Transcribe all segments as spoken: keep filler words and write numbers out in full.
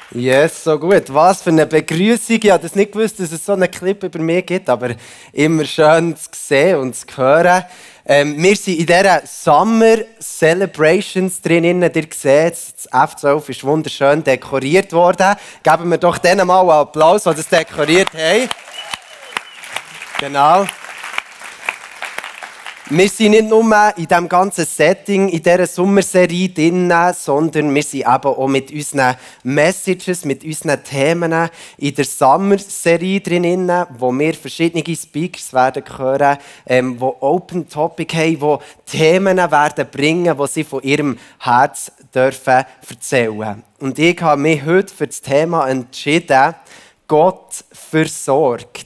Yes, so gut. Was für eine Begrüßung. Ich habe das nicht gewusst, dass es so einen Clip über mich gibt, aber immer schön zu sehen und zu hören. Ähm, wir sind in dieser Summer Celebrations drin. Ihr seht, das F zwölf ist wunderschön dekoriert worden. Geben wir doch denen mal einen Applaus, die das dekoriert haben. Genau. Wir sind nicht nur in diesem ganzen Setting, in dieser Sommerserie drin, sondern wir sind eben auch mit unseren Messages, mit unseren Themen in der Summer-Serie drin, wo wir verschiedene Speakers werden hören, ähm, die Open Topic haben, die Themen werden bringen, die sie von ihrem Herz dürfen erzählen. Und ich habe mich heute für das Thema entschieden, Gott versorgt.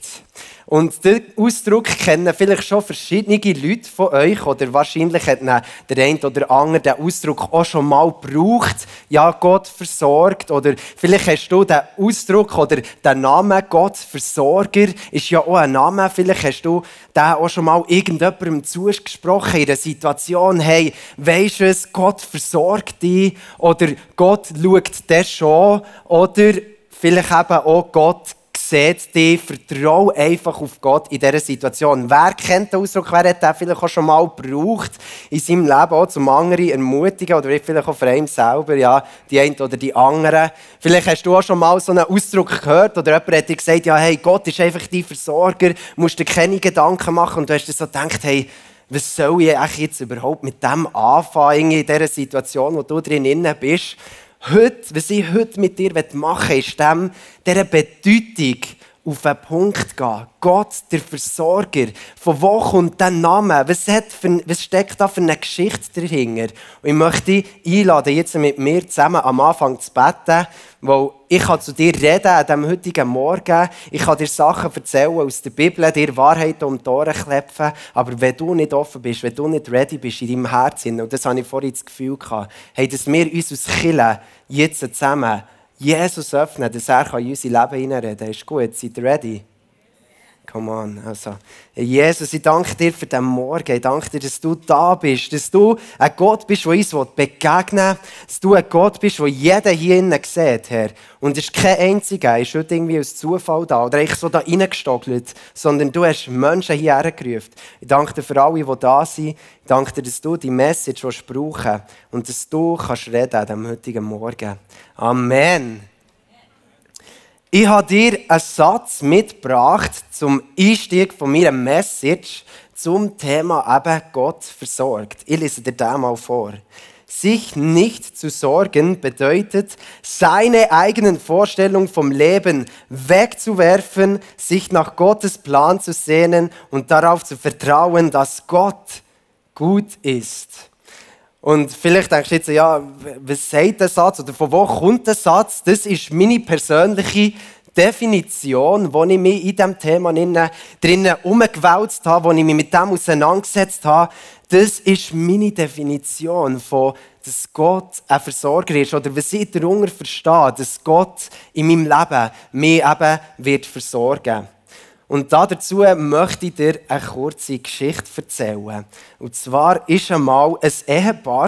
Und diesen Ausdruck kennen vielleicht schon verschiedene Leute von euch. Oder wahrscheinlich hat der eine oder andere den Ausdruck auch schon mal gebraucht. Ja, Gott versorgt. Oder vielleicht hast du den Ausdruck oder den Namen Gott Versorger. Ist ja auch ein Name. Vielleicht hast du den auch schon mal irgendjemandem zugesprochen in einer Situation. Hey, weisst du es, Gott versorgt dich. Oder Gott schaut das schon. Oder vielleicht eben auch Gott seht dich, vertrau einfach auf Gott in dieser Situation. Wer kennt den Ausdruck? Wer hat den vielleicht auch schon mal gebraucht in seinem Leben, auch zum anderen ermutigen oder vielleicht auch für einen selber, ja, die einen oder die anderen. Vielleicht hast du auch schon mal so einen Ausdruck gehört oder jemand hat dir gesagt, ja, hey, Gott ist einfach dein Versorger, musst dir keine Gedanken machen und du hast dir so gedacht, hey, was soll ich eigentlich jetzt überhaupt mit dem anfangen in dieser Situation, wo du drin bist? Heute, was ich heute mit dir machen will, ist dem, dieser Bedeutung auf einen Punkt gehen. Gott, der Versorger. Von wo kommt der Name? Was, hat für, was steckt da für eine Geschichte dahinter? Und ich möchte dich einladen, jetzt mit mir zusammen am Anfang zu beten, weil ich kann zu dir reden an diesem heutigen Morgen. Ich kann dir Sachen erzählen aus der Bibel, dir Wahrheiten um die Ohren klepfen. Aber wenn du nicht offen bist, wenn du nicht ready bist in deinem Herzen, und das habe ich vorhin das Gefühl gehabt, hey, dass wir uns als Kirche jetzt zusammen Jesus öffnen, dass er in unser Leben hineinreden kann. Ist gut? Seid ihr ready? Come on. Also, Jesus, ich danke dir für diesen Morgen. Ich danke dir, dass du da bist. Dass du ein Gott bist, der uns begegnen will. Dass du ein Gott bist, der jeder hier innen sieht, Herr. Und es ist kein einziger, ist heute irgendwie aus Zufall da oder ich so da reingestogelt, sondern du hast Menschen hierher gerufen. Ich danke dir für alle, die da sind. Ich danke dir, dass du die Message brauchen und dass du kannst reden an diesem heutigen Morgen. Amen. Ich habe dir einen Satz mitgebracht zum Einstieg von meiner Message zum Thema eben Gott versorgt. Ich lese dir den mal vor. Sich nicht zu sorgen bedeutet, seine eigenen Vorstellungen vom Leben wegzuwerfen, sich nach Gottes Plan zu sehnen und darauf zu vertrauen, dass Gott gut ist. Und vielleicht denkst du jetzt, ja, was sagt der Satz oder von wo kommt der Satz? Das ist meine persönliche Definition, wo ich mich in diesem Thema drinnen umgewälzt habe, wo ich mich mit dem auseinandergesetzt habe. Das ist meine Definition von, dass Gott ein Versorger ist oder was ich darunter verstehe, dass Gott in meinem Leben mich eben wird versorgen. Und dazu möchte ich dir eine kurze Geschichte erzählen. Und zwar war einmal ein Ehepaar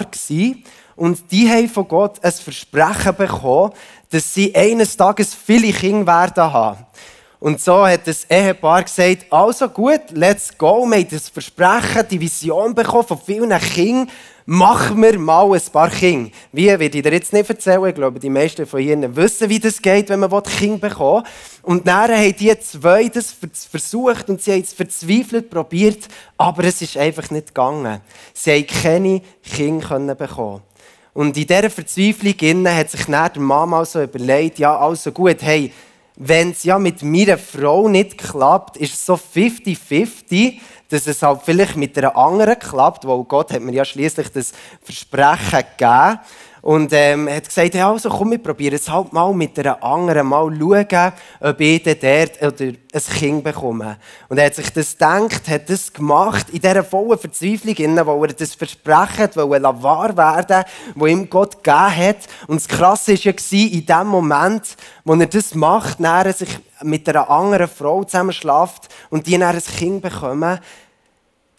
und die haben von Gott ein Versprechen bekommen, dass sie eines Tages viele Kinder werden haben. Und so hat das Ehepaar gesagt, also gut, let's go, wir haben das Versprechen, die Vision bekommen von vielen Kindern, machen wir mal ein paar Kinder. Wie, werde ich dir jetzt nicht erzählen, ich glaube, die meisten von Ihnen wissen, wie das geht, wenn man Kinder bekommt. Und dann haben die zwei das versucht und sie haben es verzweifelt probiert, aber es ist einfach nicht gegangen. Sie haben keine Kinder bekommen. Und in dieser Verzweiflung hat sich dann der Mann mal so überlegt, ja, also gut, hey, wenn es ja mit meiner Frau nicht klappt, ist es so fifty fifty, dass es halt vielleicht mit einer anderen klappt, weil Gott hat mir ja schliesslich das Versprechen gegeben. Und ähm, er hat gesagt, ja, also komm, wir probieren es halt mal mit einer anderen, mal schauen, ob ich dort oder ein Kind bekomme. Und er hat sich das gedacht, hat das gemacht, in dieser vollen Verzweiflung, wo er das Versprechen wollte wahr werden, das ihm Gott gegeben hat. Und das Krasse war ja, in dem Moment, wo er das macht, er sich mit einer anderen Frau zusammenschläft und die dann ein Kind bekommen,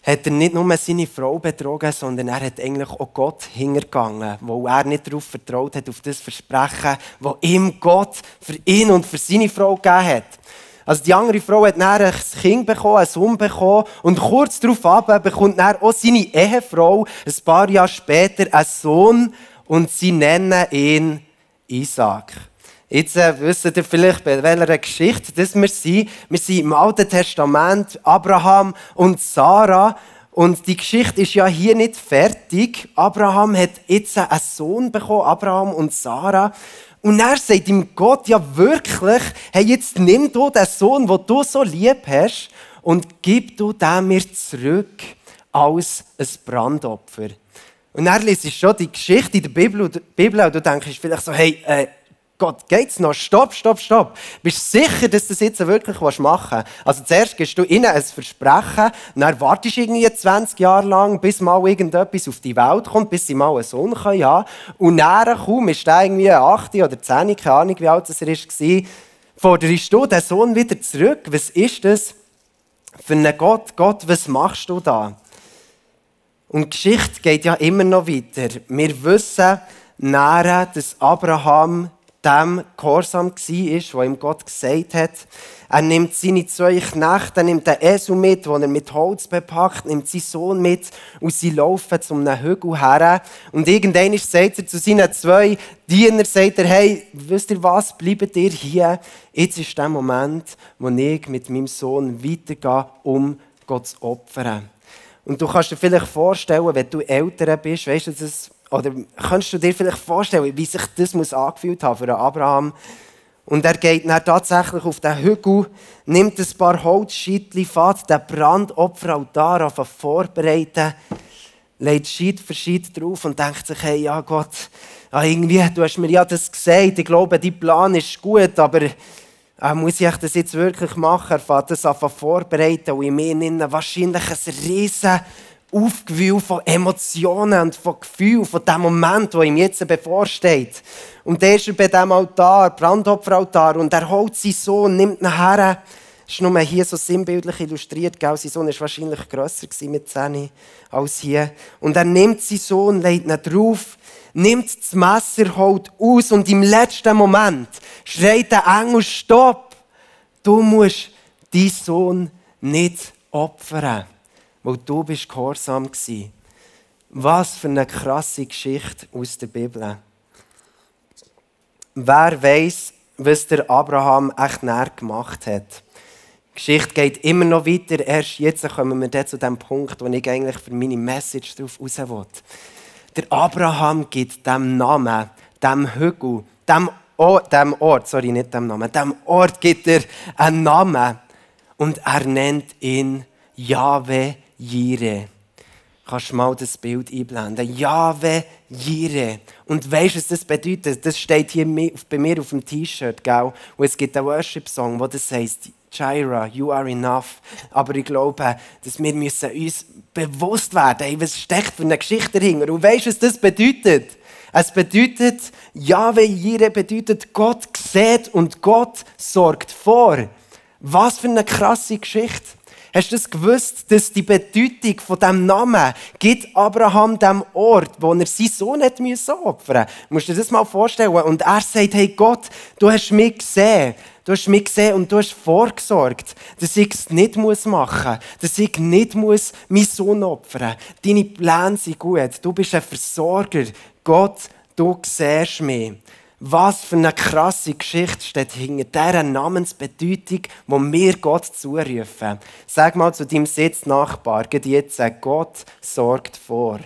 hat er nicht nur seine Frau betrogen, sondern er hat eigentlich auch Gott hintergangen, weil er nicht darauf vertraut hat, auf das Versprechen, das ihm Gott für ihn und für seine Frau gegeben hat. Also die andere Frau hat dann ein Kind bekommen, einen Sohn bekommen und kurz darauf bekommt dann auch seine Ehefrau ein paar Jahre später einen Sohn und sie nennen ihn Isaac. Jetzt äh, wisst ihr vielleicht, bei welcher Geschichte das wir sind. Wir sind im Alten Testament, Abraham und Sarah. Und die Geschichte ist ja hier nicht fertig. Abraham hat jetzt einen Sohn bekommen, Abraham und Sarah. Und er sagt ihm Gott ja wirklich, hey, jetzt nimm du den Sohn, den du so lieb hast, und gib du den mir zurück als ein Brandopfer. Und er liest schon die Geschichte in der Bibel, Bibel und du denkst vielleicht so, hey, äh, Gott, geht's noch? Stopp, stopp, stopp. Bist du sicher, dass du das jetzt wirklich machen willst? Also zuerst gibst du ihnen ein Versprechen, dann wartest du irgendwie zwanzig Jahre lang, bis mal irgendetwas auf die Welt kommt, bis sie mal einen Sohn haben können. Und dann kaum ist der irgendwie acht oder zehn, keine Ahnung, wie alt er war, forderst du den Sohn wieder zurück. Was ist das für einen Gott? Gott, was machst du da? Und die Geschichte geht ja immer noch weiter. Wir wissen nachher, dass Abraham dem gehorsam war, was ihm Gott gesagt hat. Er nimmt seine zwei Knechte, er nimmt den Esel mit, den er mit Holz bepackt, nimmt seinen Sohn mit und sie laufen zu einem Hügel her. Und irgendwann sagt er zu seinen zwei Dienern, sagt er, hey, wisst ihr was, bleibt ihr hier. Jetzt ist der Moment, wo ich mit meinem Sohn weitergehe, um Gott zu opfern. Und du kannst dir vielleicht vorstellen, wenn du älter bist, weißt du, das Oder kannst du dir vielleicht vorstellen, wie sich das muss angefühlt haben für Abraham? Und er geht dann tatsächlich auf den Hügel, nimmt ein paar Holzscheitchen, fährt den Brandopferaltar auf vorbereiten, legt Scheit für Scheit drauf und denkt sich, hey, ja Gott, ja, irgendwie, du hast mir ja das gesagt, ich glaube, dein Plan ist gut, aber äh, muss ich das jetzt wirklich machen? Er fährt das auf vorbereiten und in mir innen wahrscheinlich ein riesen Aufgewühl von Emotionen und von Gefühlen, von dem Moment, der ihm jetzt bevorsteht. Und der ist bei diesem Altar, Brandopferaltar, und er holt seinen Sohn, nimmt ihn her. Das ist nur hier so sinnbildlich illustriert. Gell? Sein Sohn war wahrscheinlich grösser mit zehn als hier. Und er nimmt seinen Sohn, legt ihn drauf, nimmt das Messer, holt aus und im letzten Moment schreit der Engel, stopp! Du musst deinen Sohn nicht opfern. Weil du bist gehorsam warst. Was für eine krasse Geschichte aus der Bibel. Wer weiss, was der Abraham echt näher gemacht hat? Die Geschichte geht immer noch weiter. Erst jetzt kommen wir zu dem Punkt, wo ich eigentlich für meine Message darauf raus will. Der Abraham gibt dem Namen, dem Hügel, dem, o- dem Ort, sorry, nicht dem Namen, dem Ort gibt er einen Namen. Und er nennt ihn Jahwe Jireh. Kannst du mal das Bild einblenden? Jahwe Jireh. Und weißt du, was das bedeutet? Das steht hier bei mir auf dem T-Shirt, gell? Und es gibt einen Worship-Song, wo das heisst, Jireh, you are enough. Aber ich glaube, dass wir müssen uns bewusst werden, ey, was steckt für eine Geschichte dahinter. Und weißt du, was das bedeutet? Es bedeutet, Jahwe Jireh bedeutet, Gott sieht und Gott sorgt vor. Was für eine krasse Geschichte. Hast du das gewusst, dass die Bedeutung von diesem Namen gibt Abraham dem Ort, wo er seinen Sohn opfern musste? Du musst dir das mal vorstellen. Und er sagt, hey Gott, du hast mich gesehen. Du hast mich gesehen und du hast vorgesorgt, dass ich es nicht machen muss, dass ich nicht muss meinen Sohn opfern muss. Deine Pläne sind gut. Du bist ein Versorger. Gott, du siehst mich. Was für eine krasse Geschichte steht hinter dieser Namensbedeutung, die wir Gott zurufen. Sag mal zu deinem Sitznachbar, jetzt, Gott sorgt vor.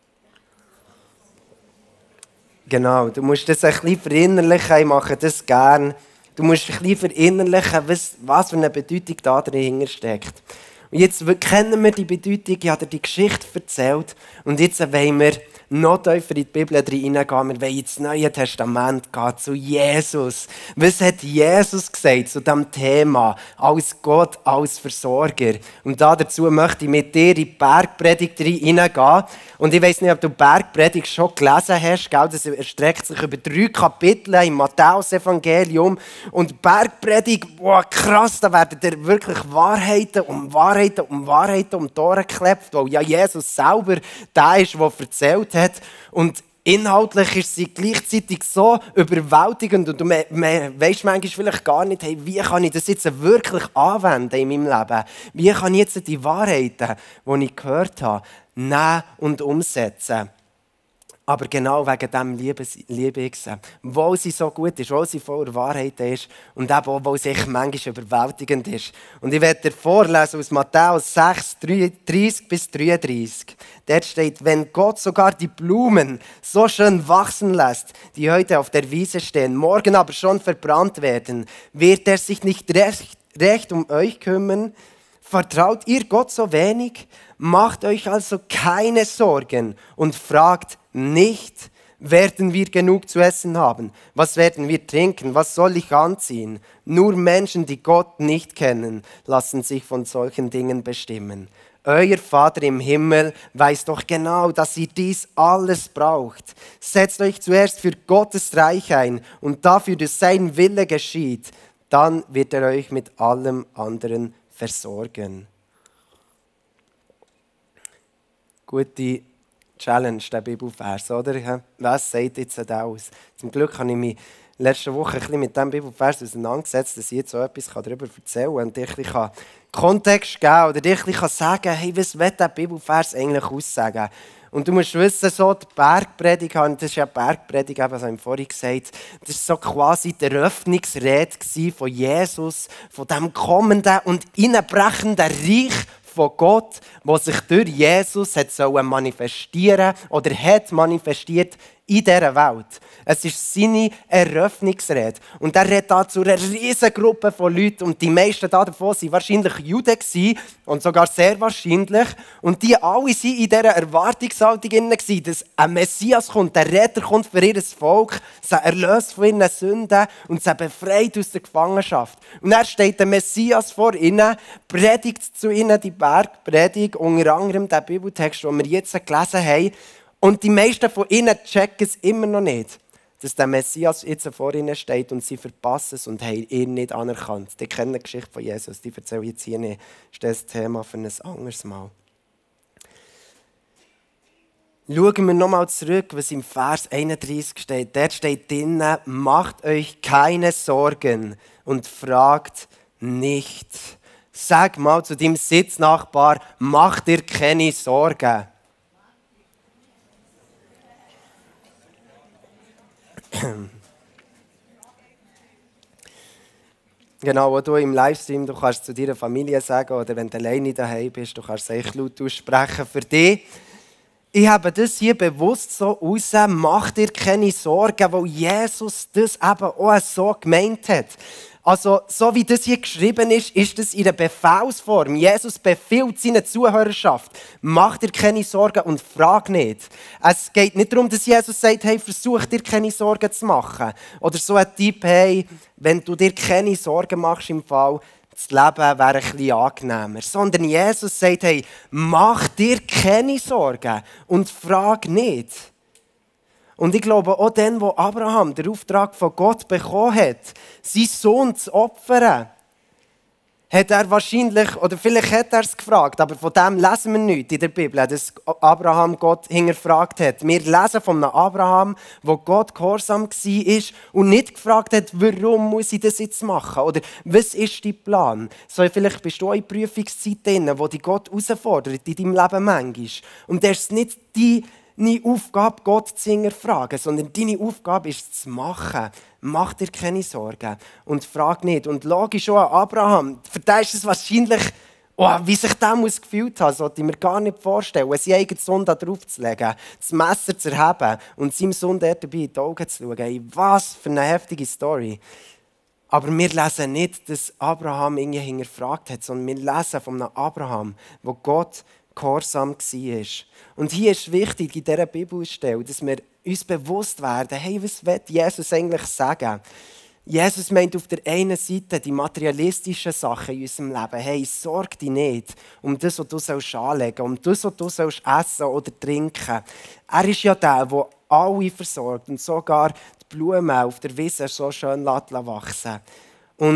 Genau, du musst das ein bisschen verinnerlichen, ich mache das gerne. Du musst ein bisschen verinnerlichen, was, was für eine Bedeutung da dahinter steckt. Und jetzt kennen wir die Bedeutung, ich habe dir die Geschichte erzählt und jetzt wollen wir noch tiefer in die Bibel hineingehen. Wir wollen ins Neue Testament gehen, zu Jesus. Was hat Jesus gesagt zu diesem Thema? Als Gott, als Versorger. Und dazu möchte ich mit dir in die Bergpredigt hineingehen. Und ich weiss nicht, ob du die Bergpredigt schon gelesen hast. Das erstreckt sich über drei Kapitel im Matthäus-Evangelium. Und die Bergpredigt, boah, krass, da werden dir wirklich Wahrheiten um Wahrheiten Wahrheiten um Wahrheiten um die Ohren geklebt, weil ja Jesus selber der ist, der erzählt hat. Und inhaltlich ist sie gleichzeitig so überwältigend und du me- me- weisst manchmal vielleicht gar nicht, hey, wie kann ich das jetzt wirklich anwenden in meinem Leben? Wie kann ich jetzt die Wahrheiten, die ich gehört habe, nehmen und umsetzen? Aber genau wegen dem liebe, liebe ich sie. Weil sie so gut ist, weil sie voller Wahrheit ist und eben auch, weil sie echt manchmal überwältigend ist. Und ich werde dir vorlesen aus Matthäus sechs, dreißig bis dreiunddreißig. Dort steht, wenn Gott sogar die Blumen so schön wachsen lässt, die heute auf der Wiese stehen, morgen aber schon verbrannt werden, wird er sich nicht recht, recht um euch kümmern? Vertraut ihr Gott so wenig? Macht euch also keine Sorgen und fragt nicht, werden wir genug zu essen haben? Was werden wir trinken? Was soll ich anziehen? Nur Menschen, die Gott nicht kennen, lassen sich von solchen Dingen bestimmen. Euer Vater im Himmel weiß doch genau, dass ihr dies alles braucht. Setzt euch zuerst für Gottes Reich ein und dafür, dass sein Wille geschieht. Dann wird er euch mit allem anderen versorgen. Gute Challenge, der Bibelvers, oder? Was sagt jetzt das aus? Zum Glück habe ich mich letzte Woche ein bisschen mit diesem Bibelvers auseinandergesetzt, dass ich jetzt so etwas darüber erzählen kann und dir ein bisschen Kontext geben oder dir ein bisschen sagen, hey, was will dieser Bibelvers eigentlich aussagen? Und du musst wissen, so die Bergpredigt, das ist ja die Bergpredigt, das habe ich vorhin gesagt, das war so quasi die Eröffnungsrede von Jesus, von dem kommenden und einbrechenden Reich von Gott, das sich durch Jesus hat manifestieren oder hat manifestiert in dieser Welt. Es ist seine Eröffnungsrede. Und er redet da zu einer riesigen Gruppe von Leuten. Und die meisten davon waren wahrscheinlich Juden und sogar sehr wahrscheinlich. Und die alle waren in dieser Erwartungshaltung, dass ein Messias kommt, der Retter kommt für ihr Volk, sie erlöst von ihren Sünden und sie befreit aus der Gefangenschaft. Und er steht der Messias vor ihnen, predigt zu ihnen die Bergpredigt, unter anderem den Bibeltext, den wir jetzt gelesen haben. Und die meisten von ihnen checken es immer noch nicht, dass der Messias jetzt vor ihnen steht und sie verpassen es und haben ihn nicht anerkannt. Die kennen die Geschichte von Jesus, die erzähle ich jetzt hier nicht. Das ist das Thema für ein anderes Mal. Schauen wir nochmal zurück, was im Vers einunddreißig steht. Dort steht drinnen, macht euch keine Sorgen und fragt nicht. Sag mal zu deinem Sitznachbar, mach dir keine Sorgen. Genau, wo du im Livestream, du kannst zu deiner Familie sagen oder wenn du alleine daheim bist, du kannst es echt laut aussprechen für dich. Ich habe das hier bewusst so raus, mach dir keine Sorgen, weil Jesus das eben auch so gemeint hat. Also, so wie das hier geschrieben ist, ist das in der Befehlsform. Jesus befiehlt seiner Zuhörerschaft, mach dir keine Sorgen und frag nicht. Es geht nicht darum, dass Jesus sagt, hey, versuch dir keine Sorgen zu machen. Oder so ein Tipp, hey, wenn du dir keine Sorgen machst im Fall, das Leben wäre ein bisschen angenehmer. Sondern Jesus sagt, hey, mach dir keine Sorgen und frag nicht. Und ich glaube, auch dann, wo Abraham den Auftrag von Gott bekommen hat, seinen Sohn zu opfern, hat er wahrscheinlich, oder vielleicht hat er es gefragt, aber von dem lesen wir nichts in der Bibel, dass Abraham Gott hinterfragt hat. Wir lesen von einem Abraham, wo Gott gehorsam war und nicht gefragt hat, warum muss ich das jetzt machen? Oder was ist dein Plan? So, vielleicht bist du auch in Prüfungszeit drin, wo dich Gott herausfordert in deinem Leben manchmal. Und das ist nicht die Deine Aufgabe, Gott zu hinterfragen, sondern deine Aufgabe ist es zu machen. Mach dir keine Sorgen und frag nicht. Und logisch auch an Abraham, für den ist es wahrscheinlich, oh, wie sich der muss gefühlt haben, sollte ich mir gar nicht vorstellen, seinen eigenen Sohn da drauf zu legen, das Messer zu erheben und seinem Sohn dort dabei in die Augen zu schauen. Hey, was für eine heftige Story. Aber wir lesen nicht, dass Abraham irgendwie hinterfragt hat, sondern wir lesen von einem Abraham, wo Gott gehorsam war. Und hier ist wichtig in dieser Bibelstelle, dass wir uns bewusst werden, hey, was will Jesus eigentlich sagen? Jesus meint auf der einen Seite die materialistischen Sachen in unserem Leben. Hey, sorg dich nicht um das, was du sollst anlegen, um das, was du sollst essen oder trinken. Er ist ja der, der alle versorgt und sogar die Blumen auf der Wiese so schön wachsen lässt. Und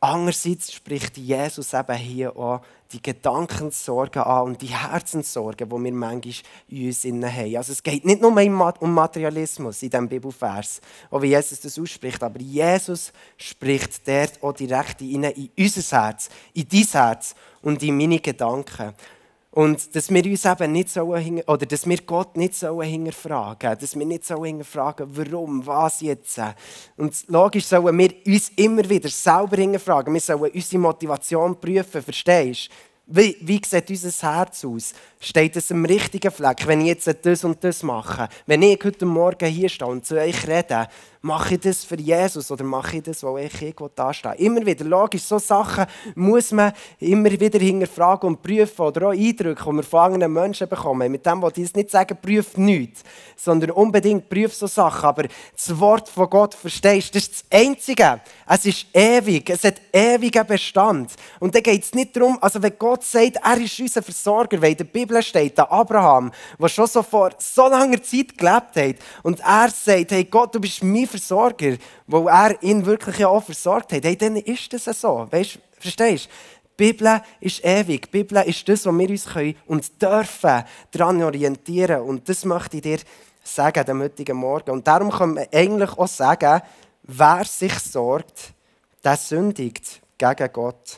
andererseits spricht Jesus eben hier auch die Gedankenssorgen an und die Herzenssorgen, die wir manchmal in uns haben. Also es geht nicht nur um Materialismus in diesem Bibelvers, auch wie Jesus das ausspricht, aber Jesus spricht dort auch direkt in unser Herz, in dein Herz und in meine Gedanken. Und dass wir uns eben nicht sollen, oder dass wir Gott nicht sollen hinterfragen, dass wir nicht sollen hinterfragen, warum, was jetzt. Und logisch sollen wir uns immer wieder selber hinterfragen. Wir sollen unsere Motivation prüfen, verstehst du? Wie, wie sieht unser Herz aus? Steht es am richtigen Fleck, wenn ich jetzt das und das mache? Wenn ich heute Morgen hier stehe und zu euch rede, mache ich das für Jesus oder mache ich das, weil ich irgendwo da stehe? Immer wieder, logisch, so Sachen muss man immer wieder hinterfragen und prüfen oder auch Eindrücke, die wir von anderen Menschen bekommen. Mit dem will ich nicht sagen, prüf nichts, sondern unbedingt prüf so Sachen. Aber das Wort von Gott, verstehst du, das ist das Einzige. Es ist ewig, es hat ewigen Bestand. Und da geht es nicht darum, also wenn Gott sagt, er ist unser Versorger, weil in der Bibel steht, der Abraham, der schon so vor so langer Zeit gelebt hat, und er sagt, hey Gott, du bist mein Versorger, wo er ihn wirklich auch versorgt hat, hey, dann ist das so. Weißt, verstehst du? Die Bibel ist ewig. Die Bibel ist das, was wir uns können und dürfen daran orientieren. Und das möchte ich dir sagen, am heutigen Morgen. Und darum kann man eigentlich auch sagen, wer sich sorgt, der sündigt gegen Gott.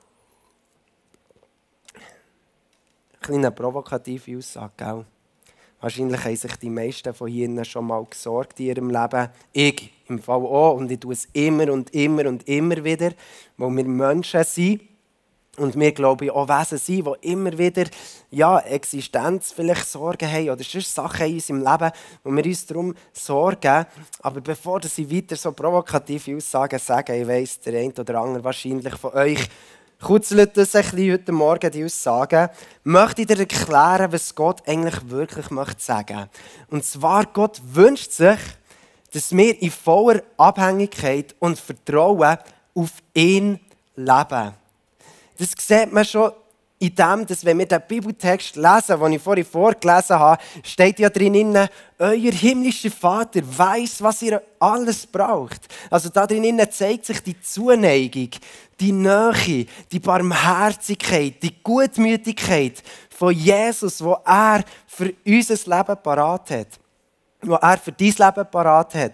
Eine kleine provokative Aussage, gell? Wahrscheinlich haben sich die meisten von hier schon mal gesorgt in ihrem Leben. Ich im Fall auch. Und ich tue es immer und immer und immer wieder, weil wir Menschen sind. Und wir, glaube ich, auch Wesen sind, die immer wieder ja, Existenz vielleicht Sorgen haben oder sonst Sachen in unserem Leben, wo wir uns darum sorgen. Aber bevor ich weiter so provokative Aussagen sage, ich weiss, der eine oder andere wahrscheinlich von euch kurzelt das ein bisschen heute Morgen, die Aussagen, möchte ich dir erklären, was Gott eigentlich wirklich möchte sagen. Und zwar, Gott wünscht sich, dass wir in voller Abhängigkeit und Vertrauen auf ihn leben. Das sieht man schon in dem, dass wenn wir den Bibeltext lesen, den ich vorhin vorgelesen habe, steht ja drin, euer himmlischer Vater weiss, was ihr alles braucht. Also da drin zeigt sich die Zuneigung, die Nähe, die Barmherzigkeit, die Gutmütigkeit von Jesus, die er für unser Leben parat hat. Die er für dein Leben parat hat.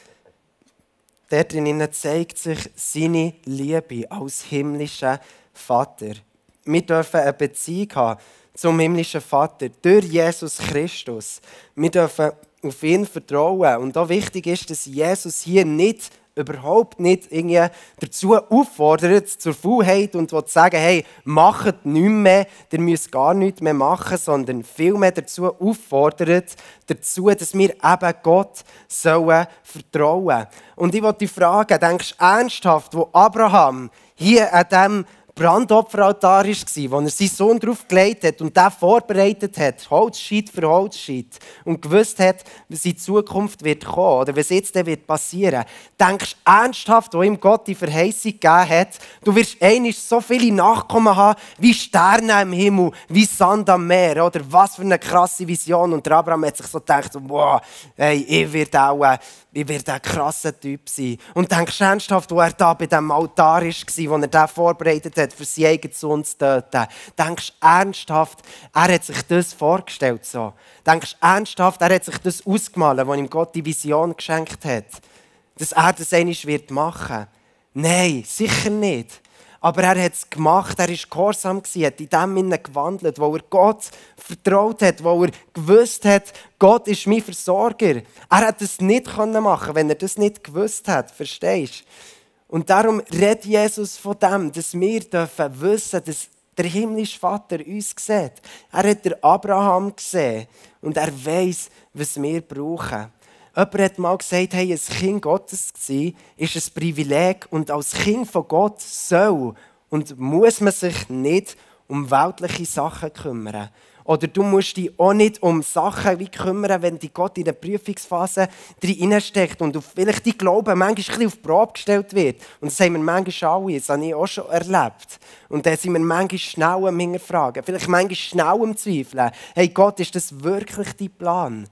Dort drin zeigt sich seine Liebe als himmlischer Vater. Wir dürfen eine Beziehung haben zum himmlischen Vater durch Jesus Christus. Wir dürfen auf ihn vertrauen. Und auch wichtig ist, dass Jesus hier nicht, überhaupt nicht irgendwie dazu auffordert, zur Faulheit und will sagen, hey, macht nichts mehr, ihr müsst gar nichts mehr machen, sondern vielmehr dazu auffordert, dazu, dass wir eben Gott sollen vertrauen. Und ich wollte dich fragen, denkst du ernsthaft, wo Abraham hier an diesem Brandopferaltar war, wo er seinen Sohn drauf gelegt hat und den vorbereitet hat, Holzscheit für Holzscheit, und gewusst hat, was in Zukunft wird kommen oder was jetzt wird passieren. Denkst du ernsthaft, wo ihm Gott die Verheißung gegeben hat, du wirst einmal so viele Nachkommen haben, wie Sterne im Himmel, wie Sand am Meer, oder was für eine krasse Vision. Und der Abraham hat sich so gedacht, wow, hey, ich werde auch äh, ich werde ein krasser Typ sein. Und denkst du ernsthaft, wo er da bei diesem Altar war, wo er den vorbereitet hat, für seinen eigenen Sohn zu töten. Denkst du ernsthaft, er hat sich das vorgestellt so? Denkst du ernsthaft, er hat sich das ausgemalt, als ihm Gott die Vision geschenkt hat? Dass er das einmal machen wird? Nein, sicher nicht. Aber er hat es gemacht, er war gehorsam, hat in dem Sinne gewandelt, wo er Gott vertraut hat, wo er gewusst hat, Gott ist mein Versorger. Er hätte es nicht machen können, wenn er das nicht gewusst hat, verstehst du? Und darum redet Jesus von dem, dass wir dürfen wissen, dass der himmlische Vater uns sieht. Er hat den Abraham gesehen und er weiss, was wir brauchen. Jemand hat mal gesagt, hey, ein Kind Gottes zu sein, ist ein Privileg und als Kind von Gott soll und muss man sich nicht um weltliche Sachen kümmern. Oder du musst dich auch nicht um Sachen wie kümmern, wenn die Gott in der Prüfungsphase reinsteckt und auf vielleicht die Glauben manchmal ein bisschen auf die Probe gestellt wird. Und das haben wir manchmal alle, das habe ich auch schon erlebt. Und dann sind wir manchmal schnell am Hinterfragen, vielleicht manchmal schnell am Zweifeln. Hey Gott, ist das wirklich dein Plan?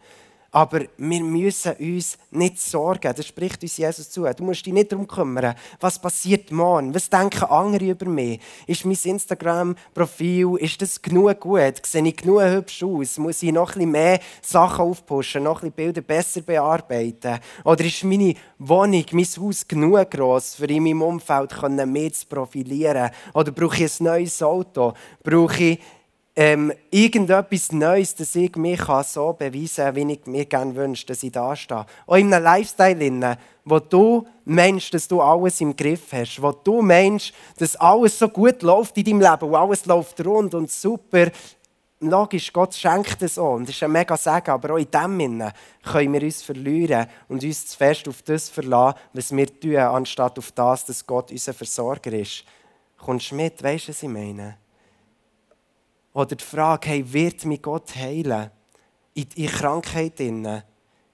Aber wir müssen uns nicht sorgen. Das spricht uns Jesus zu. Du musst dich nicht darum kümmern, was passiert morgen. Was denken andere über mich? Ist mein Instagram-Profil, ist das genug gut? Sehe ich genug hübsch aus? Muss ich noch ein bisschen mehr Sachen aufpushen, noch ein bisschen Bilder besser bearbeiten? Oder ist meine Wohnung, mein Haus genug gross, für in meinem Umfeld mehr zu profilieren? Oder brauche ich ein neues Auto? Brauche ich Ähm, irgendetwas Neues, das ich mich so beweisen kann, wie ich mir gerne wünsche, dass ich da stehe. Auch in einem Lifestyle, wo du meinst, dass du alles im Griff hast, wo du meinst, dass alles so gut läuft in deinem Leben, wo alles läuft rund und super. Logisch, Gott schenkt es auch. Und das ist ein mega Segen, aber auch in dem Sinne können wir uns verlieren und uns zu fest auf das verlassen, was wir tun, anstatt auf das, dass Gott unser Versorger ist. Kommst du mit? Weisst du, was ich meine? Oder die Frage, hey, wird mich Gott heilen? In, in Krankheit drin?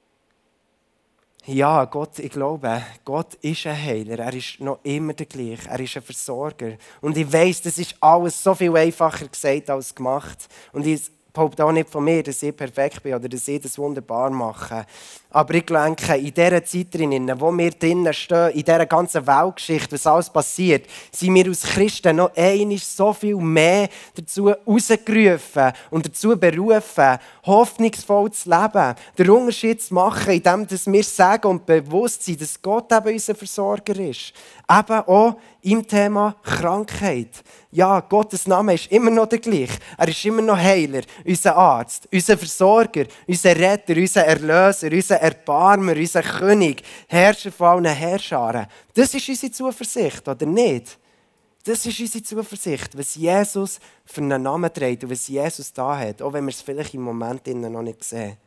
Ja, Gott, ich glaube, Gott ist ein Heiler. Er ist noch immer der gleiche. Er ist ein Versorger. Und ich weiss, das ist alles so viel einfacher gesagt als gemacht. Und ich behaupte auch nicht von mir, dass ich perfekt bin oder dass ich das wunderbar mache. Aber ich denke, in dieser Zeit, in der wir drinnen stehen, in dieser ganzen Weltgeschichte, was alles passiert, sind wir als Christen noch einmal so viel mehr dazu herausgerufen und dazu berufen, hoffnungsvoll zu leben, den Unterschied zu machen, indem wir sagen und bewusst sind, dass Gott eben unser Versorger ist. Eben auch im Thema Krankheit. Ja, Gottes Name ist immer noch der gleiche. Er ist immer noch Heiler, unser Arzt, unser Versorger, unser Retter, unser Erlöser, unser Erbarmer, unser König, Herrscher von allen Herrscharen. Das ist unsere Zuversicht, oder nicht? Das ist unsere Zuversicht, was Jesus für einen Namen trägt und was Jesus da hat, auch wenn wir es vielleicht im Moment noch nicht sehen.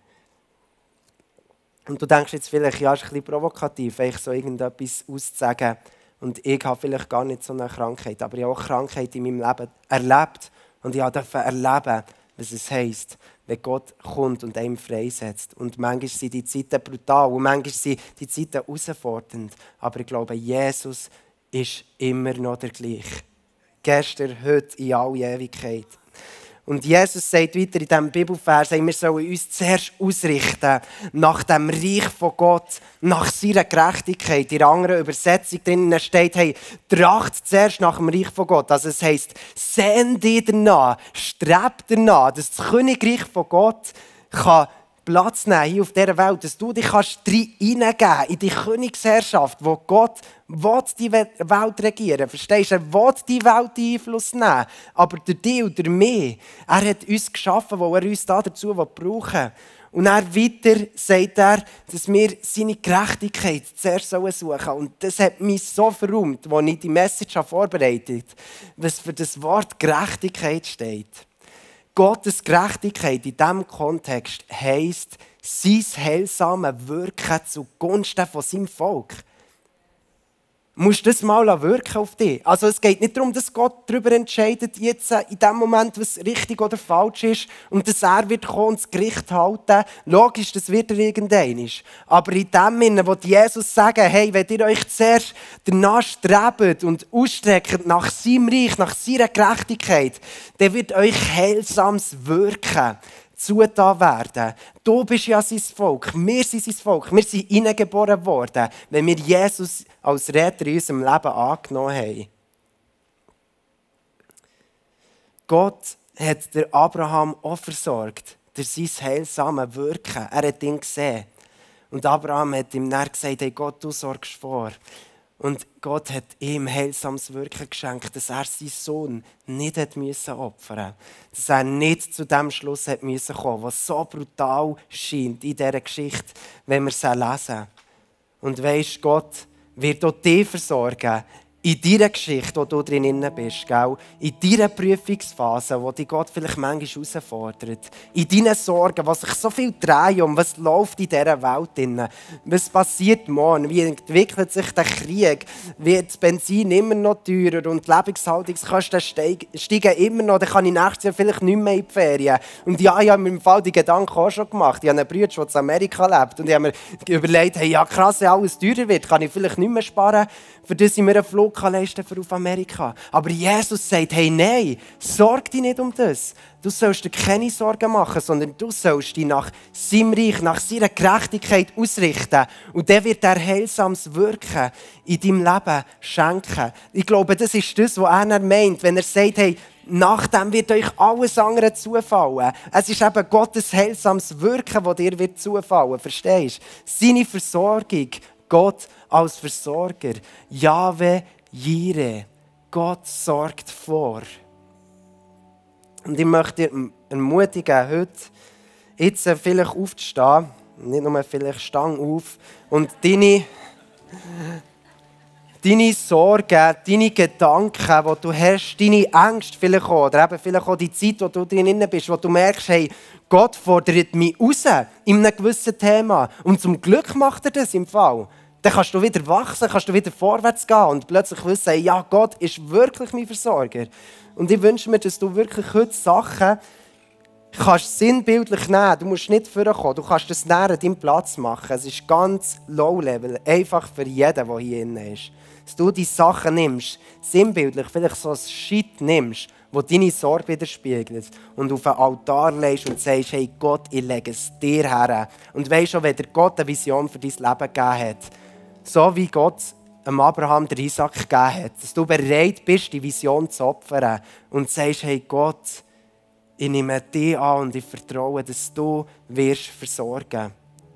Und du denkst jetzt vielleicht, ja, es ist ein bisschen provokativ, wenn ich so irgendetwas auszusagen. Und ich habe vielleicht gar nicht so eine Krankheit, aber ich habe auch Krankheit in meinem Leben erlebt. Und ich durfte erleben, was es heisst, wenn Gott kommt und einen freisetzt. Und manchmal sind die Zeiten brutal und manchmal sind die Zeiten herausfordernd. Aber ich glaube, Jesus ist immer noch der gleiche. Gestern, heute, in alle Ewigkeit. Und Jesus sagt weiter in diesem Bibelvers, wir sollen uns zuerst ausrichten nach dem Reich von Gott, nach seiner Gerechtigkeit. In einer anderen Übersetzung drinnen steht, hey, tracht zuerst nach dem Reich von Gott. Also es heisst, sehn dich danach, streb danach, dass das Königreich von Gott kann Platz nehmen hier auf dieser Welt, dass du dich hineingeben kannst in die Königsherrschaft, wo Gott will die Welt regieren. Verstehst du? Er will die Welt Einfluss nehmen. Aber durch dich und durch mich, er hat uns geschaffen, weil er uns dazu brauchen will. Und dann weiter sagt er, dass wir seine Gerechtigkeit zuerst suchen sollen. Und das hat mich so verräumt, als ich die Message vorbereitet habe, was für das Wort Gerechtigkeit steht. Gottes Gerechtigkeit in diesem Kontext heisst, sein heilsames Wirken zugunsten von seinem Volk. Du musst das mal wirken auf dich. Also es geht nicht darum, dass Gott darüber entscheidet, jetzt in dem Moment, was richtig oder falsch ist, und dass er wird kommen und das Gericht halten. Logisch, das wird er irgendwann. Aber in dem Sinne, wo Jesus sagt, hey, wenn ihr euch zuerst danach strebt und ausstreckt nach seinem Reich, nach seiner Gerechtigkeit, dann wird euch heilsames Wirken zugetan werden. Du bist ja sein Volk, wir sind sein Volk, wir sind hineingeboren worden, wenn wir Jesus als Retter in unserem Leben angenommen haben. Gott hat der Abraham auch versorgt, durch sein heilsames Wirken. Er hat ihn gesehen. Und Abraham hat ihm dann gesagt, hey Gott, du sorgst vor. Und Gott hat ihm heilsames Wirken geschenkt, dass er seinen Sohn nicht opfern musste. Dass er nicht zu dem Schluss kommen musste, was so brutal scheint in dieser Geschichte, wenn wir sie lesen. Und weisst, Gott wird auch dich versorgen. In deiner Geschichte, wo du drin bist, gell? In deiner Prüfungsphase, wo dich Gott vielleicht manchmal herausfordert. In deinen Sorgen, was sich so viel dreht um, was läuft in dieser Welt. Was passiert morgen? Wie entwickelt sich der Krieg? Wird das Benzin immer noch teurer und die Lebenshaltungskosten steigen immer noch? Dann kann ich nächstes Jahr vielleicht nicht mehr in die Ferien. Und ja, ich habe mir im Fall die Gedanken auch schon gemacht. Ich habe einen Bruder, der in Amerika lebt. Und ich habe mir überlegt, hey, ja krass, wenn alles teurer wird, kann ich vielleicht nicht mehr sparen, für das ich mir einen Flug Druck leisten für auf Amerika. Aber Jesus sagt, hey, nein, sorg dich nicht um das. Du sollst dir keine Sorgen machen, sondern du sollst dich nach seinem Reich, nach seiner Gerechtigkeit ausrichten. Und der wird dir heilsames Wirken in deinem Leben schenken. Ich glaube, das ist das, was er meint, wenn er sagt, hey, nach dem wird euch alles andere zufallen. Es ist eben Gottes heilsames Wirken, das dir wird zufallen. Verstehst du? Seine Versorgung, Gott als Versorger. Jahwe Jireh. Gott sorgt vor. Und ich möchte dir ermutigen, heute jetzt vielleicht aufzustehen. Nicht nur vielleicht stang auf. Und deine... Deine Sorgen, deine Gedanken, die du hast, deine Ängste vielleicht auch, oder eben vielleicht auch die Zeit, wo du drin bist, wo du merkst, hey, Gott fordert mich raus in einem gewissen Thema. Und zum Glück macht er das im Fall. Dann kannst du wieder wachsen, kannst du wieder vorwärts gehen und plötzlich wissen, hey, ja, Gott ist wirklich mein Versorger. Und ich wünsche mir, dass du wirklich heute Sachen kannst sinnbildlich nehmen. Du musst nicht vorkommen, du kannst das näher an deinem Platz machen. Es ist ganz low-level, einfach für jeden, der hier drin ist. Dass du die Sachen nimmst, sinnbildlich, vielleicht so ein Shit nimmst, wo deine Sorge widerspiegelt und auf den Altar legst und sagst, hey Gott, ich lege es dir her. Und weisst schon, wenn dir Gott eine Vision für dein Leben gegeben hat, so wie Gott dem Abraham den Isaac gegeben hat, dass du bereit bist, die Vision zu opfern und sagst, hey Gott, ich nehme dich an und ich vertraue, dass du wirst versorgen.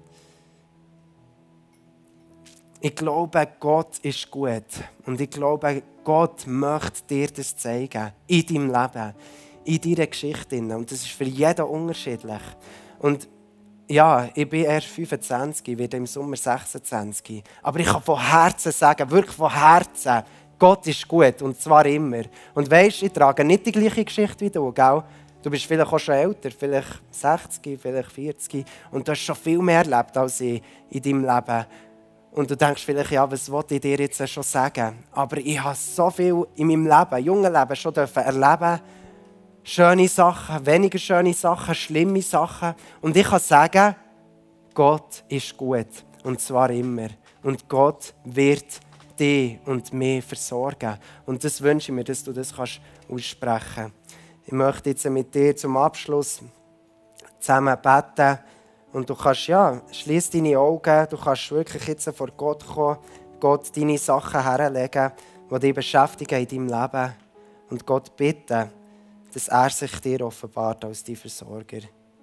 Ich glaube, Gott ist gut. Und ich glaube, Gott möchte dir das zeigen. In deinem Leben. In deiner Geschichte. Und das ist für jeden unterschiedlich. Und ja, ich bin erst fünfundzwanzig, ich werde im Sommer sechsundzwanzig. Aber ich kann von Herzen sagen, wirklich von Herzen, Gott ist gut. Und zwar immer. Und weisst, ich trage nicht die gleiche Geschichte wie du, gell? Du bist vielleicht auch schon älter, vielleicht sechzig, vielleicht vierzig. Und du hast schon viel mehr erlebt als ich in deinem Leben. Und du denkst vielleicht, ja, was wollte ich dir jetzt schon sagen? Aber ich habe so viel in meinem Leben, jungen Leben, schon erleben. Schöne Sachen, weniger schöne Sachen, schlimme Sachen. Und ich kann sagen, Gott ist gut. Und zwar immer. Und Gott wird dich und mich versorgen. Und das wünsche ich mir, dass du das kannst aussprechen kannst. Ich möchte jetzt mit dir zum Abschluss zusammen beten. Und du kannst, ja, schließ deine Augen, du kannst wirklich jetzt vor Gott kommen, Gott deine Sachen herlegen, die dich beschäftigen in deinem Leben. Und Gott bitten, dass er sich dir offenbart als dein Versorger.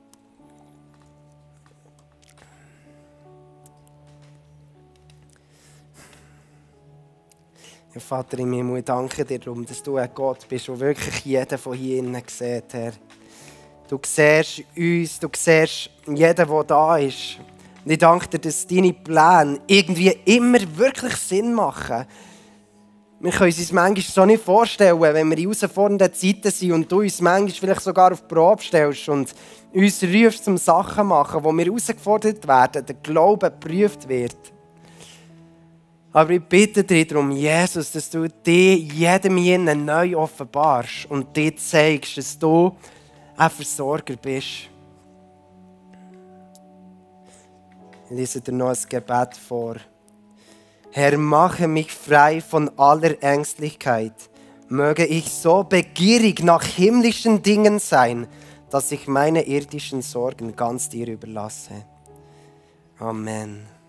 Ja, Vater im Himmel, ich danke dir darum, dass du ein Gott bist, der wirklich jeden von hier innen sieht, Herr. Du siehst uns, du siehst jeden, der da ist. Und ich danke dir, dass deine Pläne irgendwie immer wirklich Sinn machen. Wir können uns manchmal so nicht vorstellen, wenn wir in herausfordernden Zeiten sind und du uns manchmal vielleicht sogar auf die Probe stellst und uns rufst zum Sachen machen, wo wir herausgefordert werden, der Glaube geprüft wird. Aber ich bitte dich darum, Jesus, dass du dir jedem hier neu offenbarst und dir zeigst, dass du ein Versorger bist. Ich lese dir noch ein Gebet vor. Herr, mache mich frei von aller Ängstlichkeit. Möge ich so begierig nach himmlischen Dingen sein, dass ich meine irdischen Sorgen ganz dir überlasse. Amen.